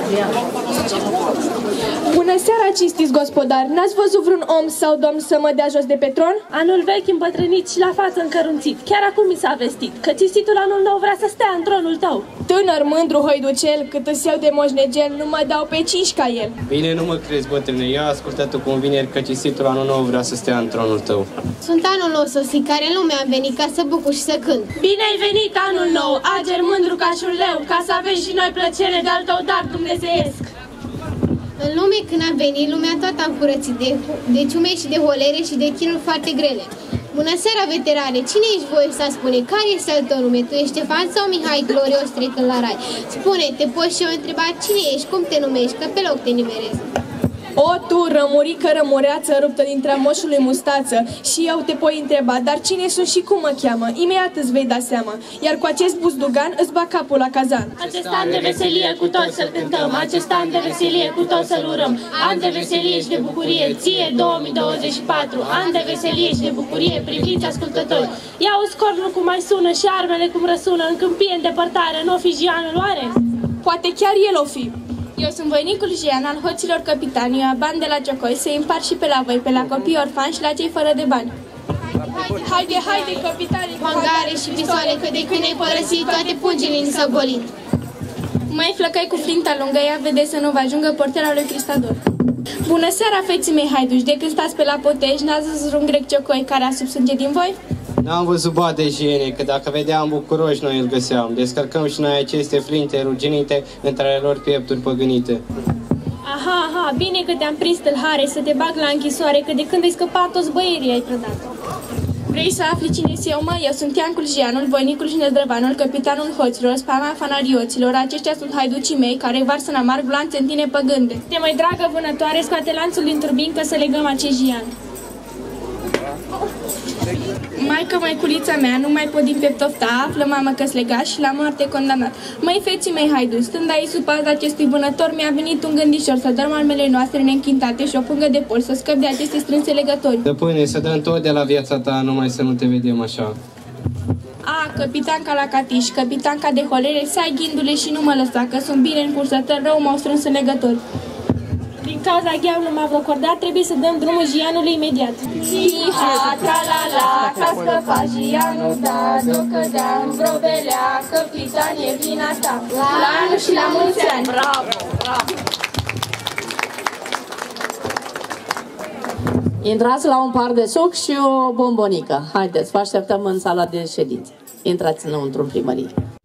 Bună seara, cinstiți gospodari! N-ați văzut vreun om sau domn să mă dea jos de pe tron? Anul vechi îmbătrânit și la față încărunțit. Chiar acum mi s-a vestit că cinstitul anul nou vrea să stea în tronul tău. Tânăr, mândru, hoiducel, cât îți iau de moșnegel, nu mă dau pe 5 ca el. Bine, nu mă crezi, bătrâne, eu ascultat-o cu vineri că cinstitul anul nou vrea să stea în tronul tău. Sunt anul nou sosit, care în lume am venit ca să bucur și să cânt. Bine ai venit anul nou, ager mândru ca și un leu, ca să avem și noi plăcere de-al tău dar dumnezeiesc. În lume când am venit, lumea toată am curățit de ciume și de holere și de chinuri foarte grele. Bună seara, veterane! Cine ești voi să spune? Care este al tău nume? Tu ești Ștefan sau Mihai glorios trecând la rai? Spune, te poți și eu întreba cine ești, cum te numești, că pe loc te nimerezi. O, tu, rămurică rămureață ruptă dintre moșului mustață, și eu te voi întreba, dar cine sunt și cum mă cheamă? Imediat îți vei da seama, iar cu acest buzdugan îți bag capul la cazan. Acest an de veselie cu toți să-l cântăm, acest an de veselie cu toți să-l urăm, an de veselie și de bucurie, ție 2024, an de veselie și de bucurie, priviți ascultători. Ia o scornul cum mai sună și armele cum răsună, în câmpie în depărtare, n-o fi Gianul oare? Poate chiar el o fi. Eu sunt voinicul Jean al hoților capitani, eu am bani de la Ciocoi să-i împart și pe la voi, pe la copii orfani și la cei fără de bani. Haide, haide, capitani! Hangare și pistoale, că de când ai părăsit, toate pungile ni s-au golit. Mai flăcăi cu flinta lungă, ea vede să nu vă ajungă portera lui Cristador. Bună seara, feții mei haiduși, de când stați pe la potej, n-ați văzut un grec Ciocoi care a sub sânge din voi? N-am văzut ba de jene, că dacă vedeam bucuroși noi îl găseam. Descărcăm și noi aceste flinte ruginite între ale lor piepturi păgânite. Aha, bine că te-am prins tâlhare să te bag la închisoare, că de când ai scăpat toți băierii ai prădat. Vrei să afli cine eu, mă? Eu sunt Iancul Jeanul, voinicul și năzdrăvanul, capitanul hoților, spama fanarioților. Aceștia sunt haiducii mei care varsă în amar glanțe în tine păgânde. Te mai dragă vânătoare, scoate lanțul din turbin că să legăm acest Jean. Maică, măiculița mea, nu mai pot din peptofta, află mamă că-s legat și la moarte condamnat. Măi, feții mei haiduși, stând aici sub paza acestui vânător, mi-a venit un gândișor să dăm armele noastre neînchintate și o pungă de pol să scăp de aceste strânse legători. Stăpâne, să dăm tot de la viața ta, numai să nu te vedem așa. Capitanca la catiș, capitanca de holere, să ai ghindule și nu mă lăsa, că sunt bine încursător, rău m-au strâns în legători. Din cauza gheamului m-a vrocordat, trebuie să dăm drumul Gianului imediat. Iha, tra-la-la, ca scăpa Gianul, da, do-că dea în vrobelea, capitan e vina ta. La anul și la mulți ani! Bravo, bravo! Intrați la un par de suc și o bombonică. Haideți, vă așteptăm în sala de ședințe. Intrați înăuntru în primărie.